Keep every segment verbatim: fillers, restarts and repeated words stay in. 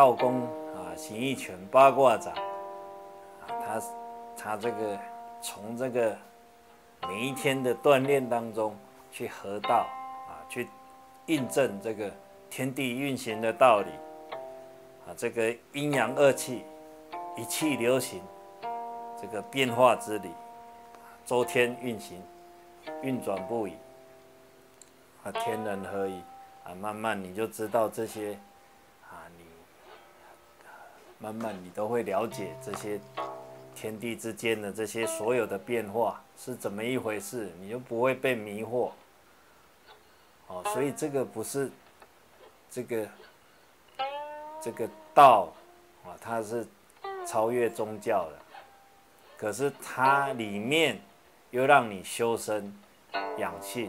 道宫啊形意拳八卦掌啊，他他这个从这个每一天的锻炼当中去合道啊，去印证这个天地运行的道理啊，这个阴阳二气一气流行，这个变化之理，周天运行，运转不已啊，天人合一啊，慢慢你就知道这些啊，你慢慢你都会了解这些天地之间的这些所有的变化是怎么一回事，你就不会被迷惑。哦，所以这个不是这个这个道啊，它是超越宗教的，可是它里面又让你修身养性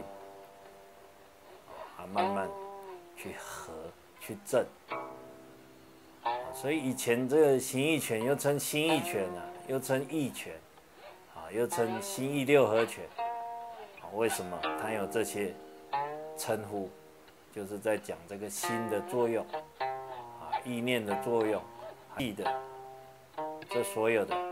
啊，慢慢去和去正。所以以前这个形意拳又称心意拳啊，又称意拳啊，又称心意六合拳啊。为什么它有这些称呼？就是在讲这个心的作用啊，意念的作用，意的这所有的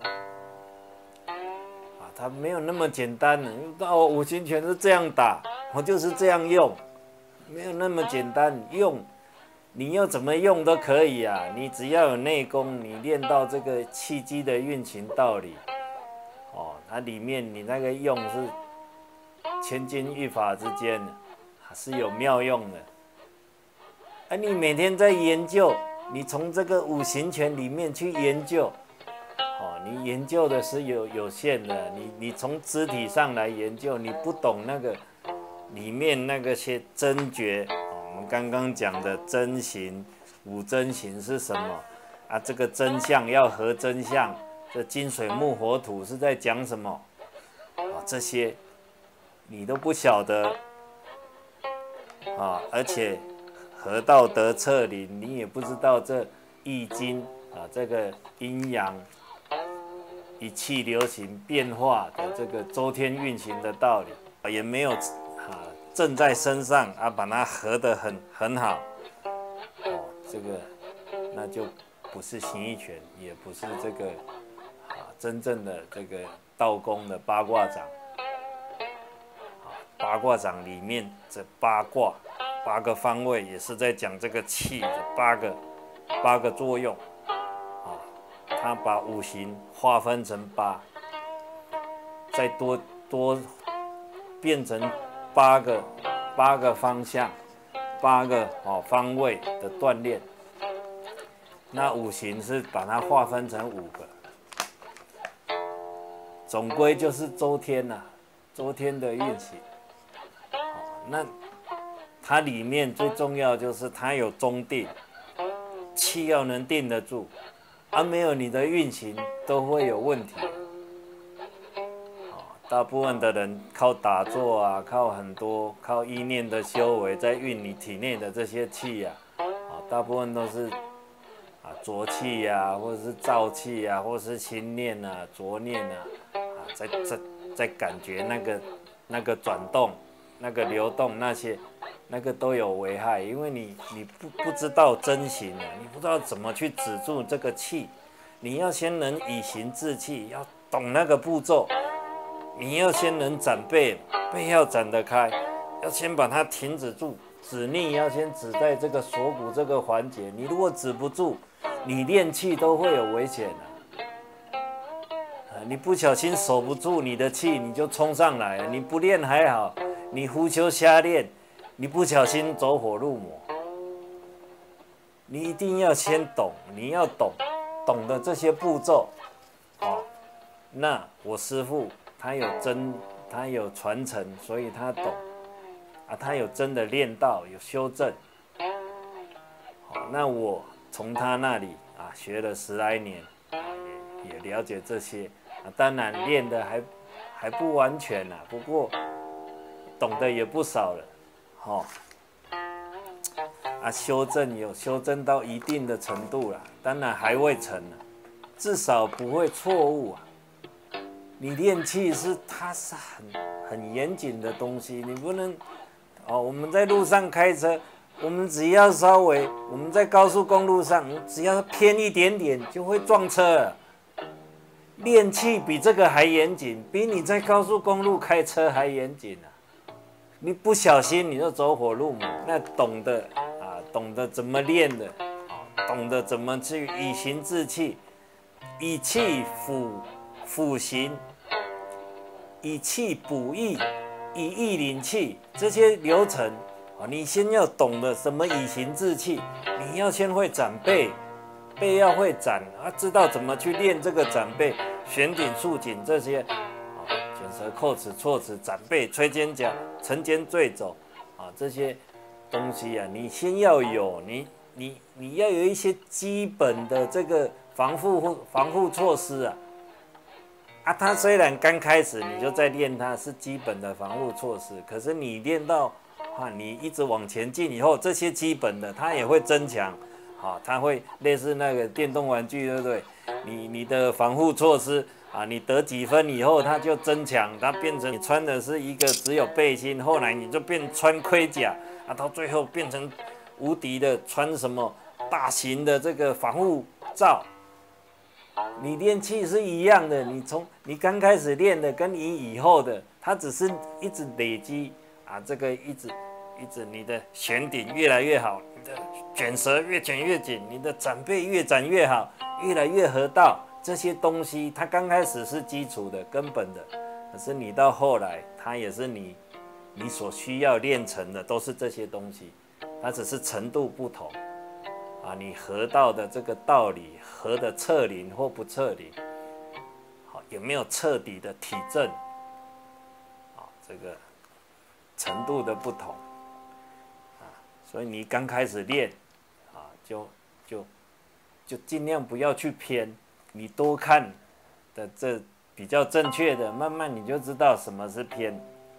啊，它没有那么简单的。到五行拳是这样打，我就是这样用，没有那么简单用。你要怎么用都可以啊，你只要有内功，你练到这个气机的运行道理，哦，它里面你那个用是千钧一发之间，是有妙用的。啊，你每天在研究，你从这个五行拳里面去研究，哦，你研究的是有有限的，你你从肢体上来研究，你不懂那个里面那个些真诀。我们刚刚讲的真形、五真形是什么啊？这个真相要合真相，这金水木火土是在讲什么啊？这些你都不晓得啊，而且合道得彻理，你也不知道这易经啊，这个阴阳一气流行变化的这个周天运行的道理，也没有啊。正在身上啊，把它合得很很好，哦，这个那就不是形意拳，也不是这个啊真正的这个道宫的八卦掌。啊，八卦掌里面这八卦八个方位也是在讲这个气的八个八个作用。啊，他把五行划分成八，再多多变成。八个八个方向，八个哦方位的锻炼。那五行是把它划分成五个，总归就是周天呐、啊，周天的运行。哦，那它里面最重要就是它有中定，气要能定得住，而、啊、没有你的运行都会有问题。大部分的人靠打坐啊，靠很多靠意念的修为，在运你体内的这些气呀、啊，啊，大部分都是啊浊气呀、啊，或者是燥气呀、啊，或者是心念啊、浊念啊，啊，在在在感觉那个那个转动、那个流动那些，那个都有危害，因为你你不不知道真形啊，你不知道怎么去止住这个气，你要先能以形制气，要懂那个步骤。你要先能展背，背要展得开，要先把它停止住，止逆要先止在这个锁骨这个环节。你如果止不住，你练气都会有危险的、啊。你不小心守不住你的气，你就冲上来了。你不练还好，你胡修瞎练，你不小心走火入魔。你一定要先懂，你要懂，懂得这些步骤，哦，那我师父。他有真，他有传承，所以他懂啊，他有真的练道，有修正。好，那我从他那里啊学了十来年，啊也也了解这些啊，当然练的还还不完全啦，不过懂得也不少了，好、哦，啊修正有修正到一定的程度了，当然还未成呢，至少不会错误啊。你练气是它是很很严谨的东西，你不能哦。我们在路上开车我们只要稍微，我们在高速公路上，只要偏一点点就会撞车了。练气比这个还严谨，比你在高速公路开车还严谨啊！你不小心你就走火入魔。那懂得啊，懂得怎么练的，懂得怎么去以形制气，以气辅辅形，以气补益，以益领气，这些流程啊，你先要懂得什么以形制气，你要先会展背。背要会展啊，知道怎么去练这个展背、悬顶、竖颈这些啊，卷舌、扣齿、错齿、展背、吹肩胛、沉肩坠肘啊，这些东西啊，你先要有，你你你要有一些基本的这个防护防护措施啊。啊，它虽然刚开始你就在练它是基本的防护措施，可是你练到啊，你一直往前进以后，这些基本的它也会增强。好，它会类似那个电动玩具，对不对？你你的防护措施啊，你得几分以后，它就增强，它变成你穿的是一个只有背心，后来你就变穿盔甲啊，到最后变成无敌的穿什么大型的这个防护罩。你练气是一样的，你从你刚开始练的跟你以后的，它只是一直累积啊，这个一直一直你的悬顶越来越好。你的卷舌越卷越紧，你的展背越展越好，越来越合道。这些东西它刚开始是基础的、根本的，可是你到后来，它也是你你所需要练成的，都是这些东西，它只是程度不同啊。你合道的这个道理，合的侧灵或不侧灵，好，有没有彻底的体证？啊，这个程度的不同。所以你刚开始练，啊，就就就尽量不要去偏，你多看的这比较正确的，慢慢你就知道什么是偏。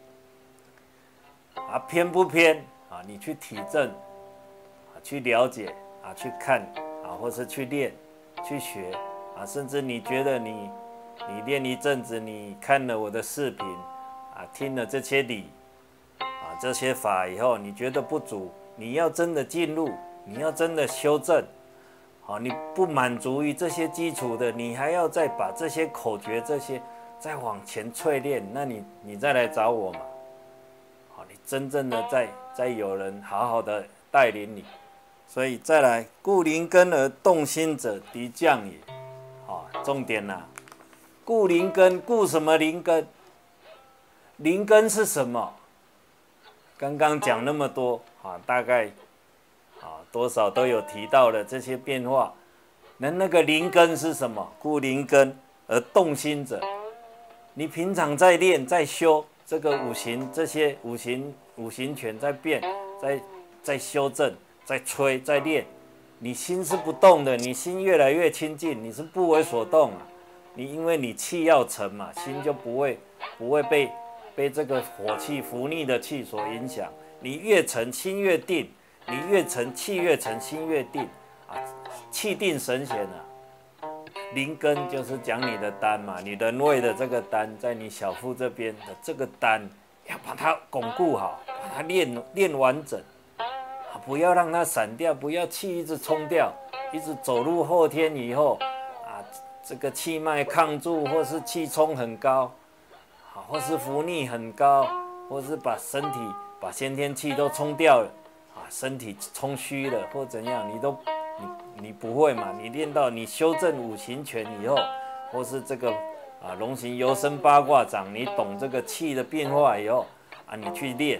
啊，偏不偏啊？你去体证，啊，去了解，啊，去看，啊，或是去练，去学，啊，甚至你觉得你你练一阵子，你看了我的视频，啊，听了这些理，啊，这些法以后，你觉得不足。你要真的进入，你要真的修正，好，你不满足于这些基础的，你还要再把这些口诀这些再往前淬炼，那你你再来找我嘛，好，你真正的再再有人好好的带领你，所以再来，故灵根而动心者，敌将也，好，重点啦、啊，故灵根，故什么灵根？灵根是什么？刚刚讲那么多。啊，大概啊多少都有提到了这些变化。那那个灵根是什么？故灵根而动心者。你平常在练，在修这个五行，这些五行五行拳在变，在在修正，在吹，在练。你心是不动的，你心越来越清净，你是不为所动啊。你因为你气要沉嘛，心就不会不会被被这个火气浮逆的气所影响。你越沉，心越定；你越沉，气越沉，心越定。啊，气定神闲啊。灵根就是讲你的丹嘛，你人位的这个丹，在你小腹这边的这个丹，要把它巩固好，把它练练完整，啊，不要让它散掉，不要气一直冲掉，一直走入后天以后，啊，这个气脉抗住，或是气冲很高，啊，或是浮逆很高，或是把身体。把先天气都冲掉了，啊，身体冲虚了或怎样，你都你你不会嘛？你练到你修正五行拳以后，或是这个啊龙行游身八卦掌，你懂这个气的变化以后，啊，你去练，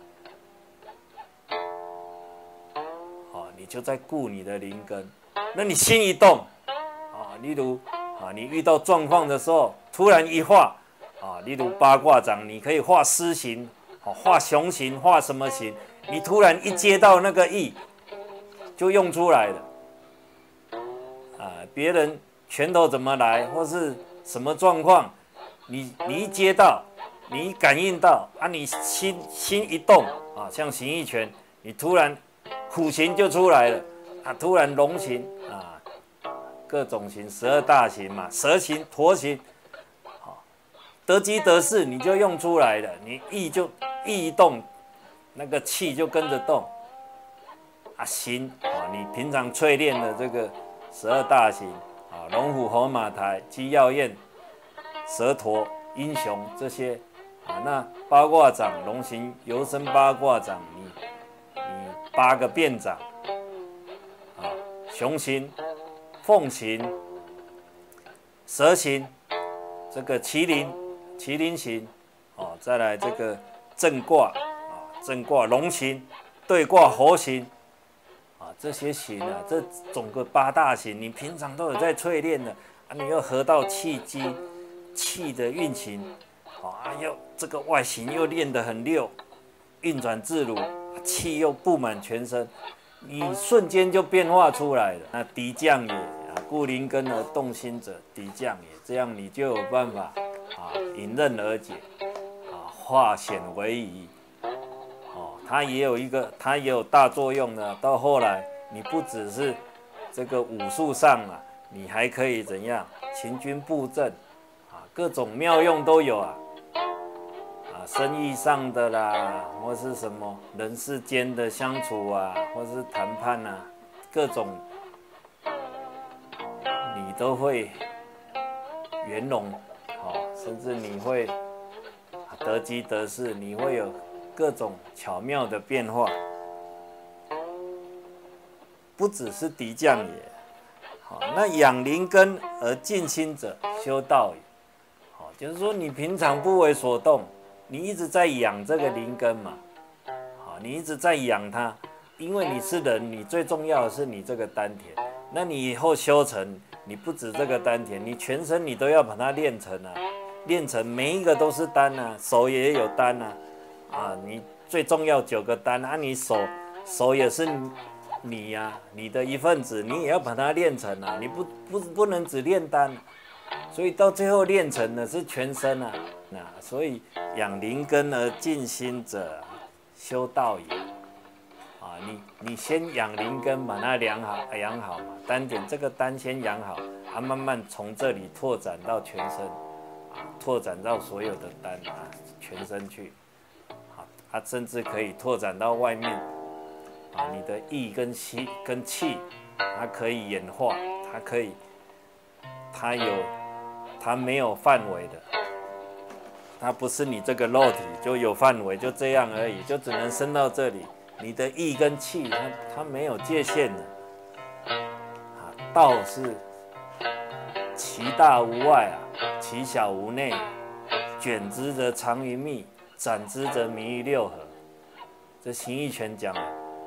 啊，你就在固你的灵根。那你心一动，啊，例如啊，你遇到状况的时候，突然一画，啊，例如八卦掌，你可以画狮形。画熊形，画什么形？你突然一接到那个意，就用出来了。啊，别人拳头怎么来，或是什么状况，你你一接到，你一感应到啊，你心心一动啊，像形意拳，你突然虎形就出来了，啊，突然龙形啊，各种形，十二大形嘛，蛇形、驼形。得机得势，你就用出来了，你意就意一动，那个气就跟着动。 啊形啊，你平常淬炼的这个十二大行啊，龙虎猴马台、鸡耀焰、蛇驼、英雄这些啊，那八卦掌龙行游身八卦掌，你你八个变掌啊，熊行、凤行、蛇行，这个麒麟麒麟行哦，再来这个正卦啊，正卦龙行、对卦猴行。啊，这些行啊，这总个八大行，你平常都有在淬炼的啊，你又合到气机、气的运行，啊，又这个外形又练得很溜，运转自如，气又布满全身，你瞬间就变化出来了。那敌将也啊，故灵根而动心者，敌将也，这样你就有办法啊，迎刃而解，啊，化险为夷。它也有一个，它也有大作用的。到后来，你不只是这个武术上啊，你还可以怎样行军布阵啊，各种妙用都有啊。啊，生意上的啦，或是什么人世间的相处啊，或是谈判啊，各种你都会圆融，好，甚至你会得机得势，你会有各种巧妙的变化，不只是敌将也。好，那养灵根而静心者，修道也。好，就是说你平常不为所动，你一直在养这个灵根嘛。好，你一直在养它，因为你是人，你最重要的是你这个丹田。那你以后修成，你不止这个丹田，你全身你都要把它练成啊，练成每一个都是丹啊，手也有丹啊。啊，你最重要九个丹啊，你手手也是你呀、啊，你的一份子，你也要把它练成啊，你不不不能只练丹，所以到最后练成的是全身啊，那所以养灵根而静心者，修道也。啊，你你先养灵根，把它养好养好嘛，丹田这个丹先养好，啊，慢慢从这里拓展到全身，啊，拓展到所有的丹啊，全身去。它甚至可以拓展到外面，啊，你的意跟气跟气，它可以演化，它可以，它有，它没有范围的，它不是你这个肉体就有范围，就这样而已，就只能升到这里。你的意跟气，它它没有界限的，啊，道是其大无外啊，其小无内，卷之则藏于密。斩之则迷于六合，这形意拳讲的，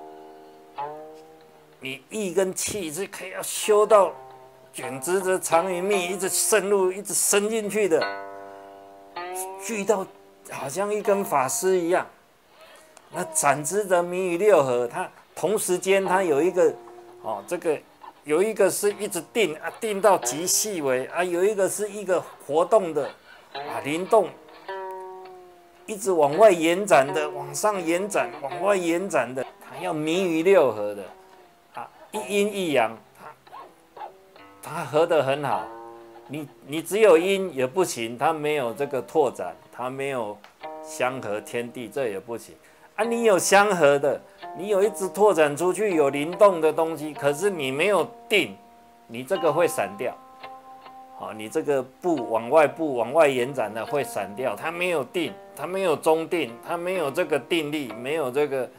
你意跟气是可以要修到卷之则藏于密，一直深入，一直伸进去的，聚到好像一根法师一样。那斩之则迷于六合，它同时间它有一个哦，这个有一个是一直定啊，定到极细微啊，有一个是一个活动的啊，灵动。一直往外延展的，往上延展，往外延展的，它要迷于六合的，啊，一阴一阳，它它合得很好。你你只有阴也不行，它没有这个拓展，它没有相合天地，这也不行。啊，你有相合的，你有一直拓展出去有灵动的东西，可是你没有定，你这个会散掉。好，你这个布往外布往外延展的会散掉，它没有定，它没有中定，它没有这个定力，没有这个，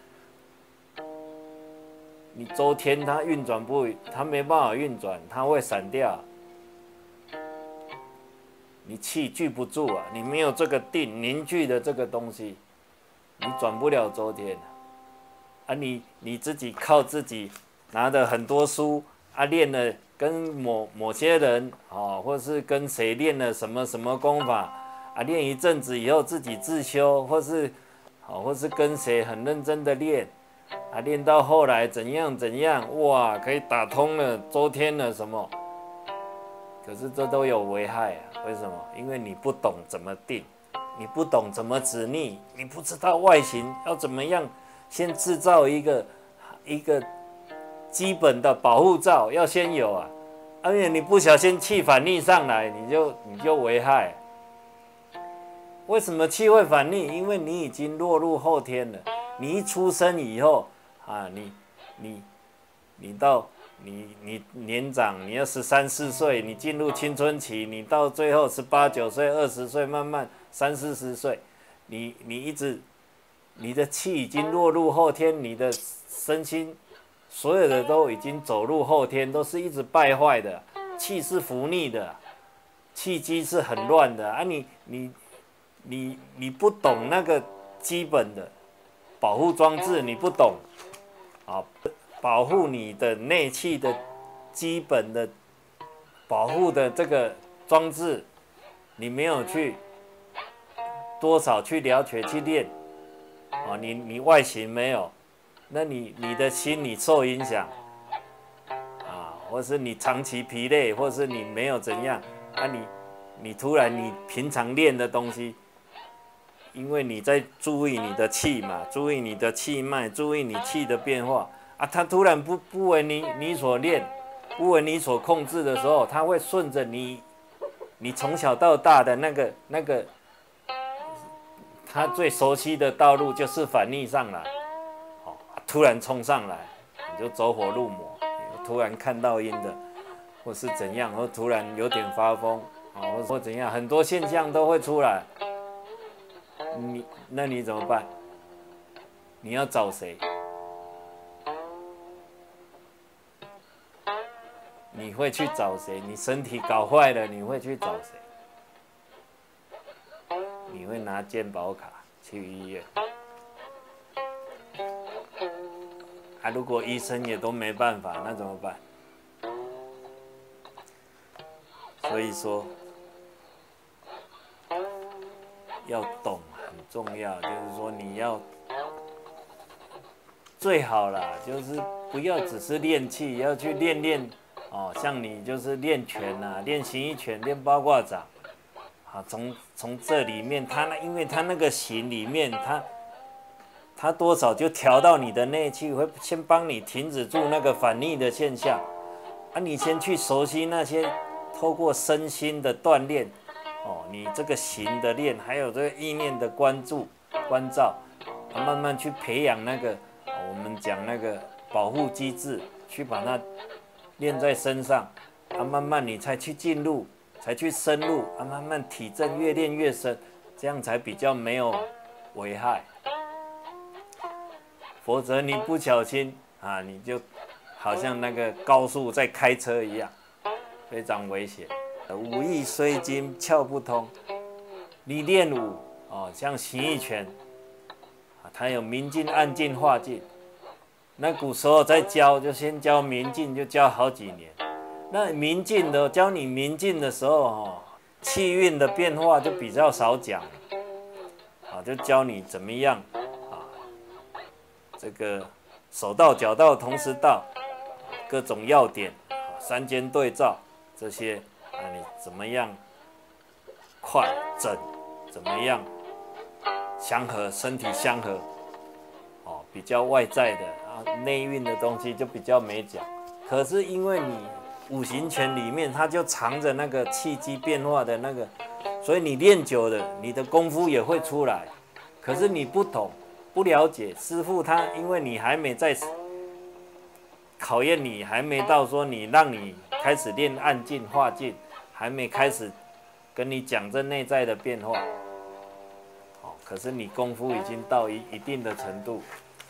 你周天它运转不，它没办法运转，它会散掉。你气聚不住啊，你没有这个定凝聚的这个东西，你转不了周天啊！你你自己靠自己拿的很多书啊，练了。跟某某些人啊，或是跟谁练了什么什么功法啊，练一阵子以后自己自修，或是啊，或是跟谁很认真的练啊，练到后来怎样怎样，哇，可以打通了周天了什么？可是这都有危害啊！为什么？因为你不懂怎么定，你不懂怎么止逆，你不知道外形要怎么样，先制造一个一个。基本的保护罩要先有啊，而且你不小心气反逆上来，你就你就危害。为什么气会反逆？因为你已经落入后天了。你一出生以后啊，你你你到你你年长，你要十三四岁，你进入青春期，你到最后十八九岁、二十岁，慢慢三四十岁，你你一直你的气已经落入后天，你的身心所有的都已经走入后天，都是一直败坏的，气是浮逆的，气机是很乱的啊你！你你你你不懂那个基本的保护装置，你不懂啊，保护你的内气的基本的保护的这个装置，你没有去多少去了解去练啊，你你外形没有，那你你的心理受影响啊，或是你长期疲累，或是你没有怎样啊你。你突然，你平常练的东西，因为你在注意你的气嘛，注意你的气脉，注意你气的变化啊，它突然不不为你你所练，不为你所控制的时候，它会顺着你，你从小到大的那个那个，他最熟悉的道路就是反逆上来，哦，突然冲上来，你就走火入魔，突然看到阴的，或是怎样，或突然有点发疯。或者说怎样，很多现象都会出来，你那你怎么办？你要找谁？你会去找谁？你身体搞坏了，你会去找谁？你会拿健保卡去医院？啊，如果医生也都没办法，那怎么办？所以说。要懂很重要，就是说你要最好啦，就是不要只是练气，要去练练哦，像你就是练拳啊，练形意拳，练八卦掌，啊，从从这里面，他那因为他那个形里面，他他多少就调到你的内气，会先帮你停止住那个反逆的现象，啊，你先去熟悉那些，透过身心的锻炼。哦，你这个形的练，还有这个意念的关注、关照，啊，慢慢去培养那个，哦、我们讲那个保护机制，去把它练在身上，啊，慢慢你才去进入，才去深入，啊，慢慢体证越练越深，这样才比较没有危害。否则你不小心啊，你就好像那个高速在开车一样，非常危险。武艺虽精窍不通，你练武哦，像形意拳，啊，它有明镜、暗镜、化镜。那古时候在教，就先教明镜，就教好几年。那明镜的教你明镜的时候，哦，气运的变化就比较少讲，啊，就教你怎么样啊，这个手到脚到同时到，各种要点，三间对照这些。那你怎么样快整？怎么样相合？身体相合？哦，比较外在的啊，内蕴的东西就比较没讲。可是因为你五行拳里面它就藏着那个气机变化的那个，所以你练久了，你的功夫也会出来。可是你不懂、不了解，师父他因为你还没在考验你，还没到说你让你开始练暗劲、化劲。还没开始跟你讲这内在的变化，哦，可是你功夫已经到一一定的程度，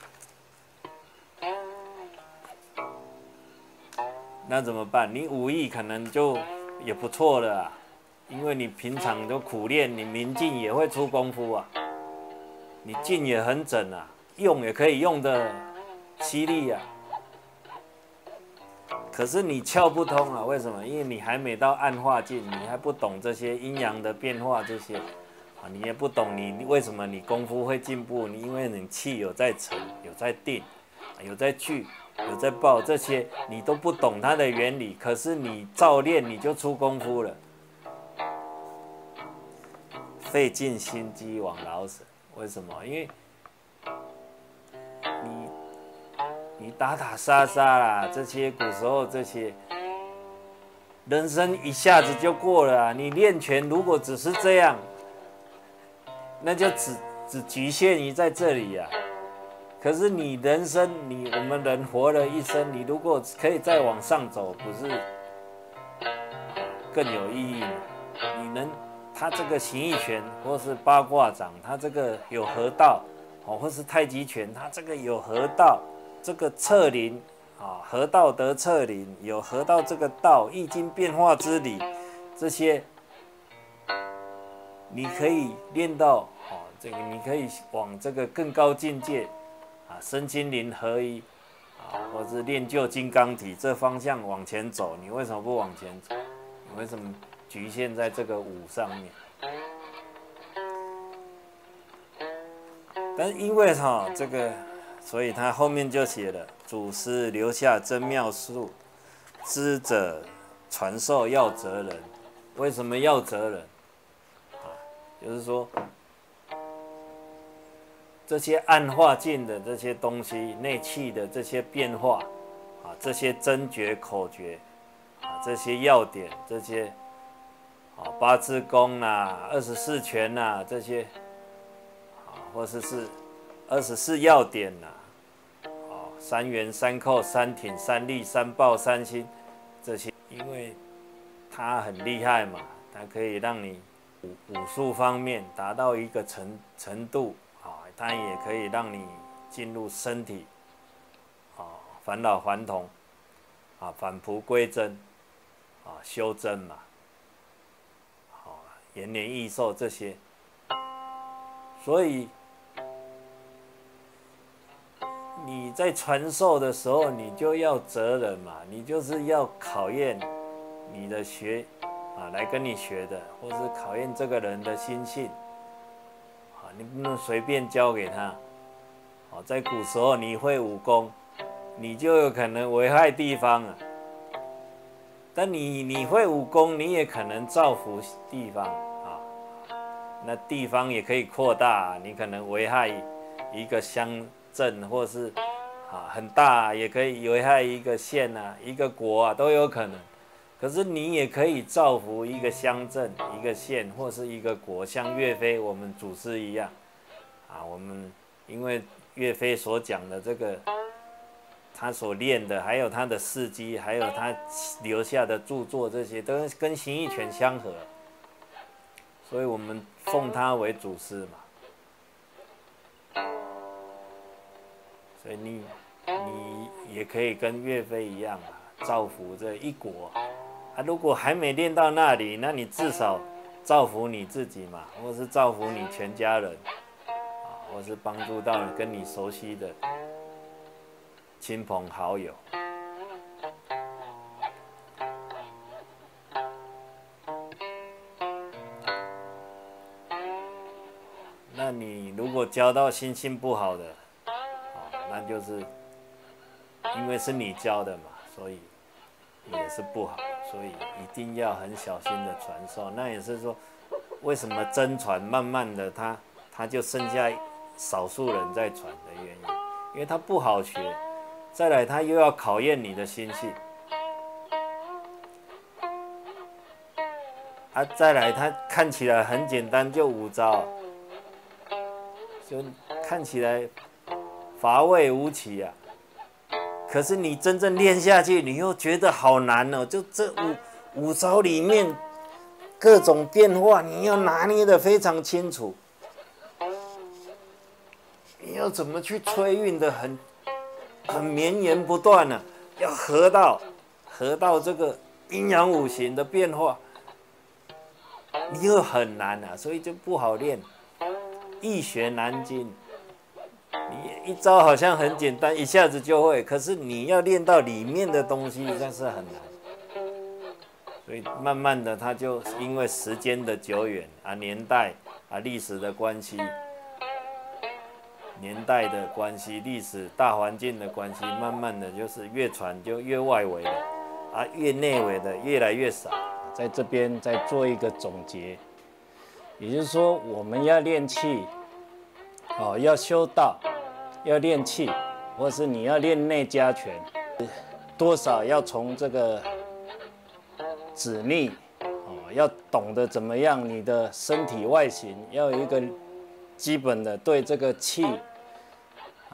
那怎么办？你武艺可能就也不错了啊，因为你平常都苦练，你明镜也会出功夫啊，你劲也很整啊，用也可以用的犀利啊。可是你窍不通啊？为什么？因为你还没到暗化境，你还不懂这些阴阳的变化，这些啊，你也不懂你为什么你功夫会进步？你因为你气有在沉，有在定，有在聚，有在爆，这些你都不懂它的原理。可是你照练，你就出功夫了，费尽心机枉劳神。为什么？因为你。你打打杀杀啦，这些古时候这些，人生一下子就过了啊！你练拳如果只是这样，那就只只局限于在这里呀、啊。 可是你人生，你我们人活了一生，你如果可以再往上走，不是更有意义吗？你能，他这个形意拳或是八卦掌，他这个有合道，哦，或是太极拳，他这个有合道，这个侧临啊，合道得侧临，有合道这个道，易经变化之理，这些你可以练到，哦，这个你可以往这个更高境界啊，身心灵合一啊，或是练就金刚体这方向往前走，你为什么不往前走？你为什么局限在这个武上面？但是因为哈、哦、这个，所以他后面就写了：祖师留下真妙术，知者传授要责人。为什么要责人？啊，就是说这些暗化境的这些东西，内气的这些变化，啊，这些真诀口诀，啊，这些要点，这些啊八字功啊、二十四拳啊这些。或者是二十四要点呐、啊，哦，三元、三扣、三挺、三立、三抱、三心，这些，因为它很厉害嘛，它可以让你武武术方面达到一个程程度，啊，它也可以让你进入身体，啊，返老还童，啊，返璞归真，啊，修真嘛，好，延年益寿这些，所以。你在传授的时候，你就要责人嘛，你就是要考验你的学啊，来跟你学的，或是考验这个人的心性啊，你不能随便教给他。啊，在古时候你会武功，你就有可能危害地方啊。但你你会武功，你也可能造福地方啊，那地方也可以扩大，你可能危害一个乡。镇或是啊很大，也可以危害一个县啊、一个国啊，都有可能。可是你也可以造福一个乡镇、一个县或是一个国，像岳飞我们祖师一样啊。我们因为岳飞所讲的这个，他所练的，还有他的事迹，还有他留下的著作，这些都跟形意拳相合，所以我们奉他为祖师嘛。所以你你也可以跟岳飞一样啊，造福这一国啊。如果还没练到那里，那你至少造福你自己嘛，或是造福你全家人啊，或是帮助到跟你熟悉的亲朋好友。那你如果教到心性不好的，那就是因为是你教的嘛，所以也是不好，所以一定要很小心的传授。那也是说，为什么真传慢慢的它它就剩下少数人在传的原因，因为它不好学，再来它又要考验你的心性，啊，再来它看起来很简单，就五招，就看起来乏味无奇啊，可是你真正练下去，你又觉得好难哦。就这五五招里面各种变化，你要拿捏得非常清楚。你要怎么去催运的很很绵延不断呢、啊？要合到合到这个阴阳五行的变化，你又很难啊，所以就不好练，易学难精。你一招好像很简单，一下子就会，可是你要练到里面的东西，那是很难。所以慢慢的，它就因为时间的久远啊、年代啊、历史的关系、年代的关系、历史大环境的关系，慢慢的就是越传就越外围的，啊，越内围的越来越少。 在这边再做一个总结，也就是说，我们要练气，哦，要修道，要练气，或是你要练内家拳，多少要从这个指逆，哦，要懂得怎么样，你的身体外形要有一个基本的对这个气啊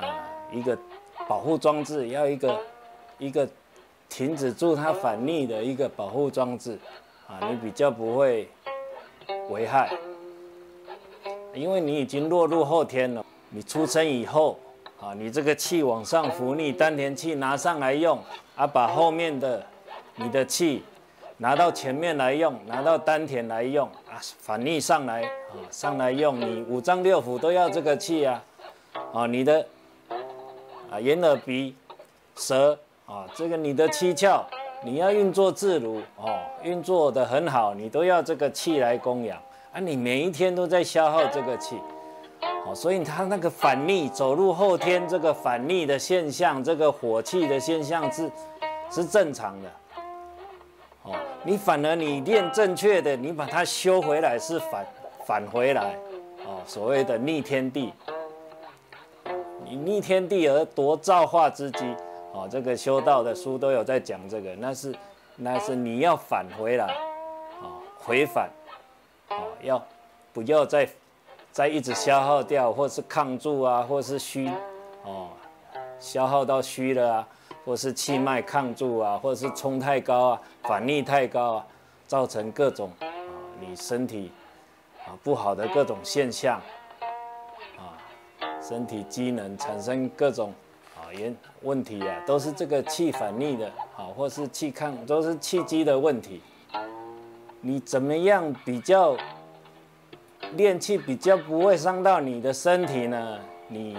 一个保护装置，要一个一个停止住它反逆的一个保护装置啊，你比较不会危害，因为你已经落入后天了。你出生以后啊，你这个气往上浮逆，丹田气拿上来用啊，把后面的你的气拿到前面来用，拿到丹田来用啊，反逆上来啊，上来用，你五脏六腑都要这个气啊，啊，你的啊眼耳鼻舌啊，这个你的七窍你要运作自如哦，运作的很好，你都要这个气来供养啊，你每一天都在消耗这个气。哦，所以它那个反逆走入后天，这个反逆的现象，这个火气的现象是是正常的。哦，你反而你练正确的，你把它修回来是反返回来。哦，所谓的逆天地，你逆天地而夺造化之机。哦，这个修道的书都有在讲这个，那是那是你要返回来，哦，回返，哦，要不要再。再一直消耗掉，或是抗住啊，或是虚，哦，消耗到虚了啊，或是气脉抗住啊，或是冲太高啊，反逆太高啊，造成各种啊你身体啊不好的各种现象，啊，身体机能产生各种啊原问题啊，都是这个气反逆的，好，或是气抗，都是气机的问题。你怎么样比较？练气比较不会伤到你的身体呢，你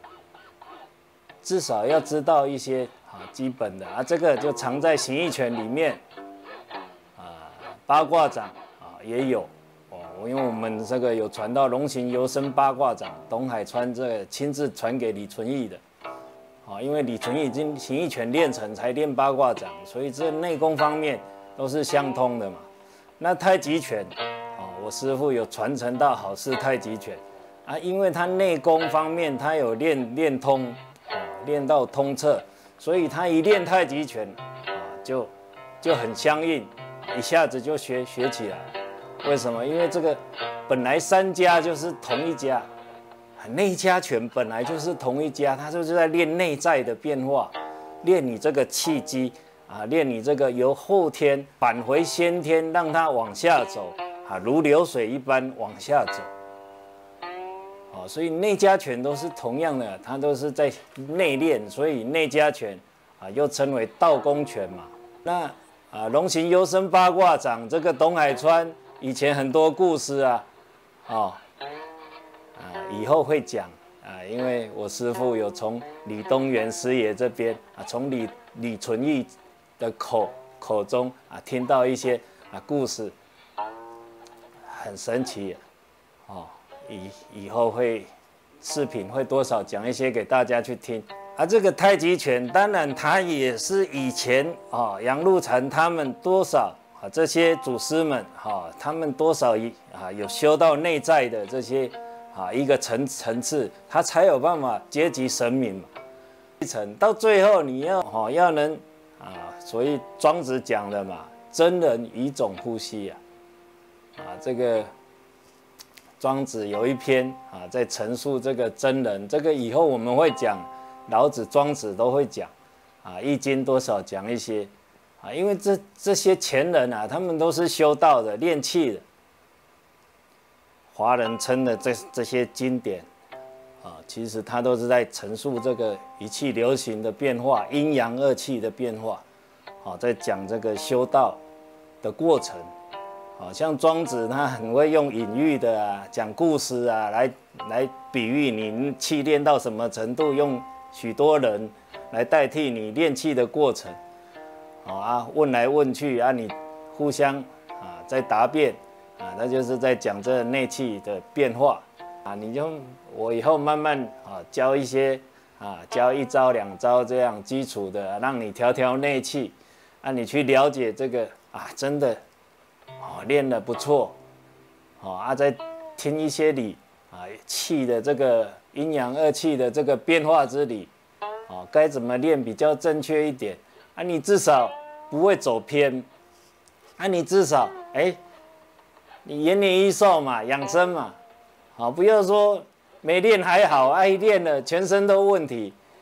至少要知道一些啊基本的啊，这个就藏在形意拳里面啊，八卦掌啊也有哦，因为我们这个有传到龙行游生八卦掌，董海川这个亲自传给李存义的啊，因为李存义已经形意拳练成才练八卦掌，所以这内功方面都是相通的嘛。那太极拳。我师父有传承到好式太极拳啊，因为他内功方面他有练练通，哦，练到通彻，所以他一练太极拳啊，就就很相应，一下子就学学起来。为什么？因为这个本来三家就是同一家，内家拳本来就是同一家，他就是在练内在的变化，练你这个气机啊，练你这个由后天返回先天，让它往下走。啊，如流水一般往下走，哦，所以内家拳都是同样的，它都是在内练，所以内家拳啊又称为道功拳嘛。那啊，龙行幽生八卦掌这个董海川以前很多故事啊，哦，啊以后会讲啊，因为我师父有从李东元师爷这边啊，从李李存义的口口中啊听到一些啊故事。很神奇，哦，以以后会视频会多少讲一些给大家去听。啊，这个太极拳，当然它也是以前啊杨露禅他们多少啊这些祖师们哈、啊，他们多少一啊有修到内在的这些啊一个层层次，他才有办法阶级神明嘛。一层到最后你要哦要能啊，所以庄子讲的嘛，真人以种呼吸啊。啊，这个庄子有一篇啊，在陈述这个真人，这个以后我们会讲，老子、庄子都会讲，啊，《易经》多少讲一些，啊，因为这这些前人啊，他们都是修道的、练气的，华人称的这这些经典，啊，其实他都是在陈述这个一气流行的变化、阴阳二气的变化，啊，在讲这个修道的过程。好像庄子他很会用隐喻的啊，讲故事啊，来来比喻你气练到什么程度，用许多人来代替你练气的过程。好啊，问来问去啊，你互相啊在答辩啊，那就是在讲这内气的变化啊。你就我以后慢慢啊教一些啊，教一招两招这样基础的，让你调调内气啊，你去了解这个啊，真的。哦，练得不错，哦啊，再听一些理啊，气的这个阴阳二气的这个变化之理，哦，该怎么练比较正确一点啊？你至少不会走偏，啊，你至少哎，你延年益寿嘛，养生嘛，好，不要说没练还好，哎、啊，练了全身都问题，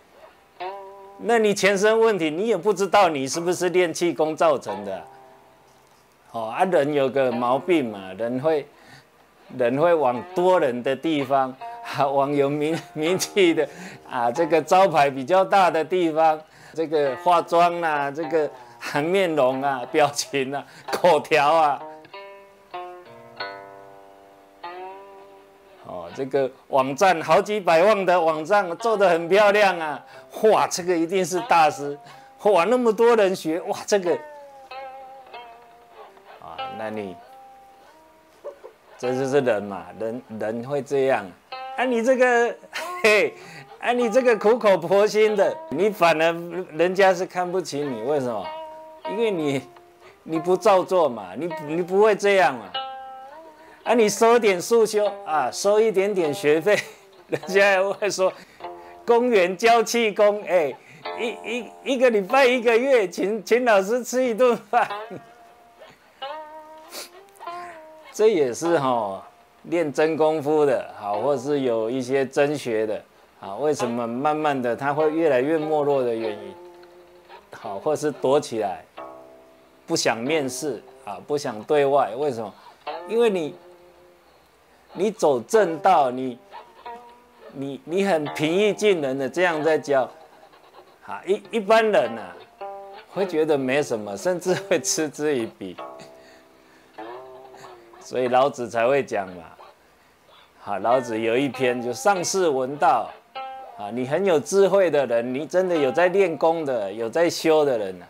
那你全身问题，你也不知道你是不是练气功造成的、啊。哦啊，人有个毛病嘛，人会人会往多人的地方，啊，往有名名气的啊，这个招牌比较大的地方，这个化妆啊，这个含面容啊、表情啊、口条啊。哦，这个网站好几百万的网站做得很漂亮啊！哇，这个一定是大师！哇，那么多人学，哇，这个啊，那你这就是人嘛，人人会这样啊！你这个嘿，啊，你这个苦口婆心的，你反而人家是看不起你，为什么？因为你你不照做嘛，你你不会这样嘛。啊，你收点速修啊，收一点点学费，人家也会说，公园教气功，哎、欸，一一一个礼拜一个月，请请老师吃一顿饭，这也是哈、哦、练真功夫的，好，或是有一些真学的，好，为什么慢慢的他会越来越没落的原因，好，或是躲起来，不想面试啊，不想对外，为什么？因为你。你走正道，你你你很平易近人的这样在教，啊，一一般人呐、啊、会觉得没什么，甚至会嗤之以鼻，所以老子才会讲嘛，好，老子有一篇就上士闻道，啊，你很有智慧的人，你真的有在练功的，有在修的人啊，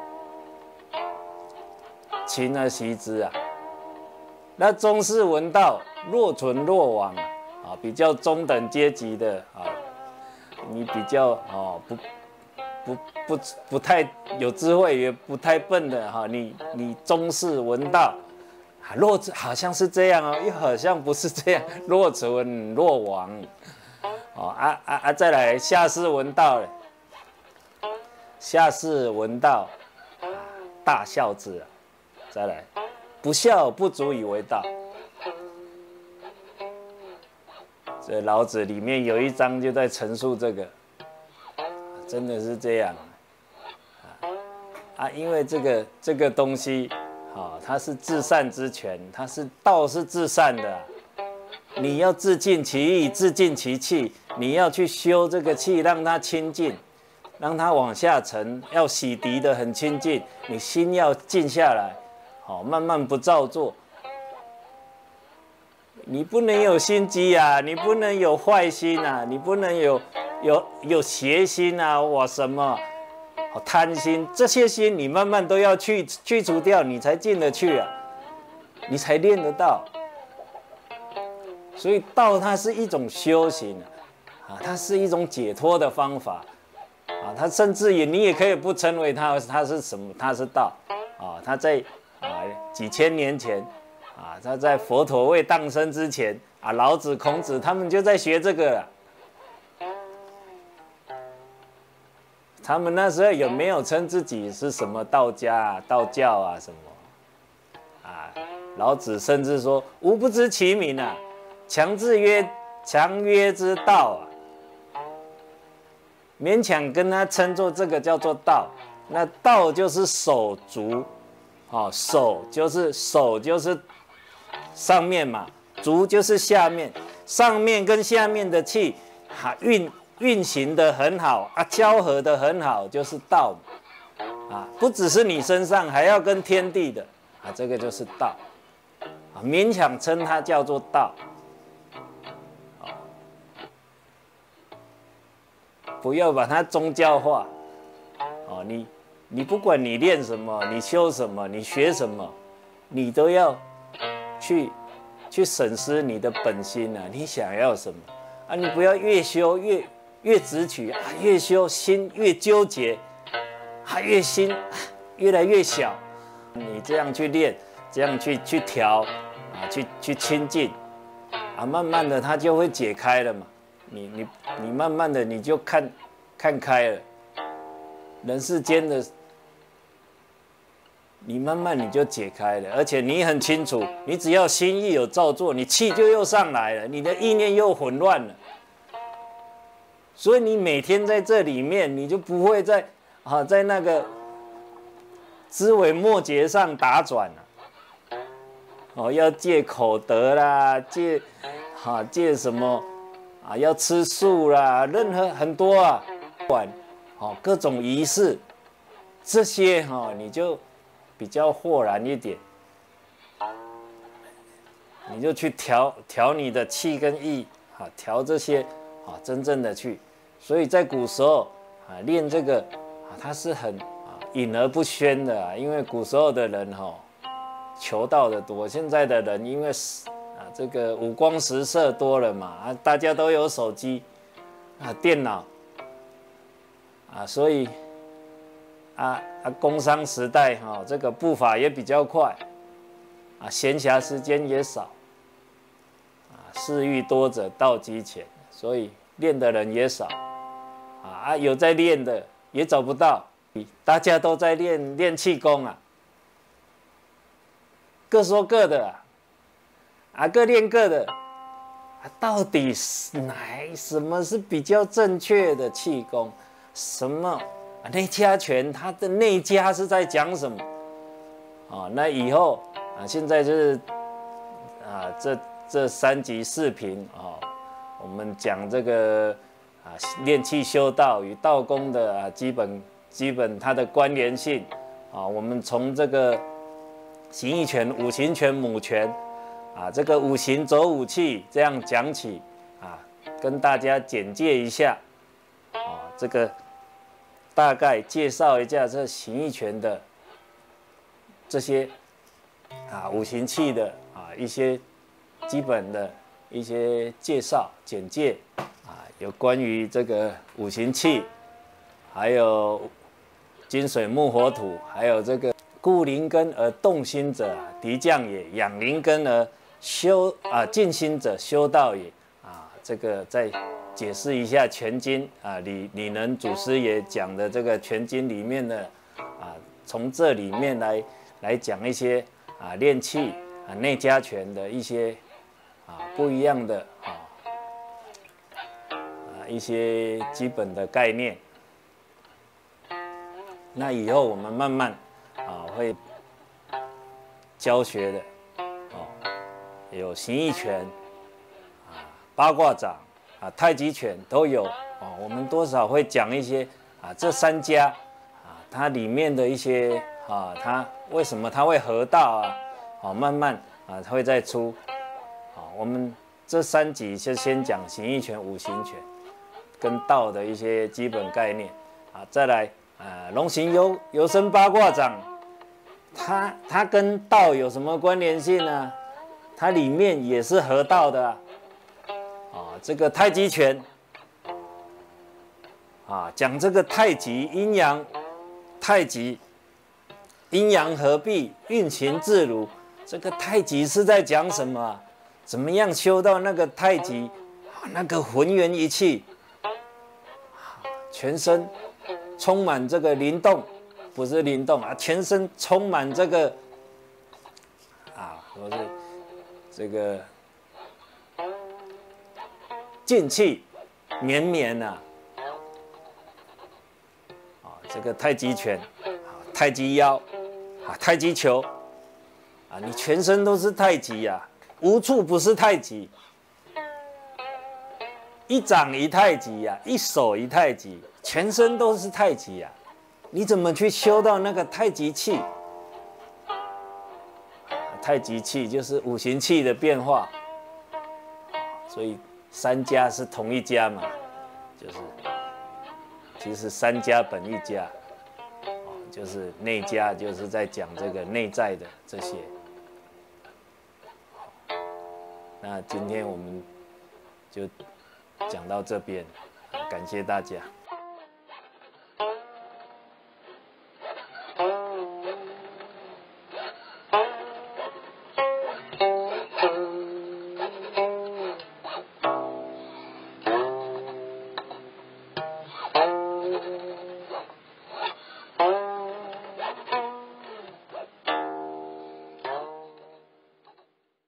勤而习之啊。那中士闻道，若存若亡啊，比较中等阶级的啊，你比较哦不不不不太有智慧，也不太笨的哈，你你中士闻道，啊，若好像是这样哦，又好像不是这样，若存若亡，哦啊啊啊，再来下士闻道嘞，下士闻道，啊，大孝之啊，再来。不孝不足以为道。这老子里面有一章就在陈述这个，真的是这样啊！啊，因为这个这个东西，啊，它是至善之权，它是道是至善的、啊，你要自尽其意，自尽其气，你要去修这个气，让它清净，让它往下沉，要洗涤的很清净，你心要静下来。好，慢慢不照做，你不能有心机啊，你不能有坏心啊，你不能有有有邪心啊，哇什么，好贪心，这些心你慢慢都要去去除掉，你才进得去啊，你才练得到。所以道它是一种修行啊，它是一种解脱的方法啊，它甚至也你也可以不称为它它是什么，它是道啊，它在。啊，几千年前，啊，他在佛陀未诞生之前，啊，老子、孔子他们就在学这个了。他们那时候有没有称自己是什么道家啊、道教啊什么？啊，老子甚至说：“吾不知其名啊，强制曰强曰之道啊。”勉强跟他称作这个叫做道，那道就是手足。哦，手就是手就是上面嘛，足就是下面，上面跟下面的气，哈运运行的很好啊，交合的很好，就是道啊，不只是你身上，还要跟天地的啊，这个就是道啊，勉强称它叫做道，啊，不要把它宗教化，哦，你。你不管你练什么，你修什么，你学什么，你都要去去审视你的本心啊！你想要什么啊？你不要越修越越直取啊，越修心越纠结，啊，越心、啊、越来越小。你这样去练，这样去去调啊，去去亲近啊，慢慢的它就会解开了嘛。你你你慢慢的你就看看开了，人世间的。你慢慢你就解开了，而且你很清楚，你只要心意有照做，你气就又上来了，你的意念又混乱了。 所以你每天在这里面，你就不会在啊在那个枝微末节上打转了、啊。哦，要戒口德啦，戒哈、啊、戒什么啊？要吃素啦，任何很多啊，管哦各种仪式，这些哈、哦、你就比较豁然一点，你就去调调你的气跟意啊，调这些啊，真正的去。所以在古时候啊，练这个啊，它是很啊隐而不宣的、啊，因为古时候的人哈、哦。求道的多，现在的人因为啊这个五光十色多了嘛，啊大家都有手机啊电脑啊，所以啊啊工商时代哈、哦，这个步伐也比较快啊，闲暇时间也少啊，事欲多者道机浅，所以练的人也少啊啊有在练的也找不到，大家都在练练气功啊。各说各的啊，啊各练各的，啊到底是哪什么是比较正确的气功？什么啊内家拳？它的内家是在讲什么？啊，那以后啊，现在就是啊这这三集视频啊，我们讲这个啊练气修道与道功的啊基本基本它的关联性啊，我们从这个。形意拳、五行拳、母拳，啊，这个五行走五气这样讲起，啊，跟大家简介一下，啊，这个大概介绍一下这形意拳的这些啊五行气的啊一些基本的一些介绍简介，啊，有关于这个五行气，还有金水木火土，还有这个。固灵根而动心者，敌将也；养灵根而修啊静心者，修道也。啊，这个再解释一下全经啊，李李能祖师爷讲的这个全经里面的啊，从这里面来来讲一些啊练气啊内家拳的一些啊不一样的啊啊一些基本的概念。那以后我们慢慢。啊，会教学的哦，有形意拳啊、八卦掌啊、太极拳都有哦。我们多少会讲一些啊，这三家啊，它里面的一些啊，它为什么它会合道啊？哦，慢慢啊，它会再出。啊，我们这三集就先讲形意拳、五行拳跟道的一些基本概念啊，再来。啊，龙行游游身八卦掌，它它跟道有什么关联性呢？它里面也是合道的啊。啊，这个太极拳，啊，讲这个太极阴阳，太极阴阳合璧，运行自如。这个太极是在讲什么啊？怎么样修到那个太极，那个浑圆一气，全身。充满这个灵动，不是灵动啊，全身充满这个啊，说是这个劲气绵绵呐，啊，这个太极拳，啊，太极腰，啊，太极球，啊，你全身都是太极呀、啊，无处不是太极，一掌一太极呀、啊，一手一太极。全身都是太极呀、啊，你怎么去修到那个太极气？太极气就是五行气的变化，所以三家是同一家嘛，就是其实三家本一家，就是内家就是在讲这个内在的这些。那今天我们就讲到这边，感谢大家。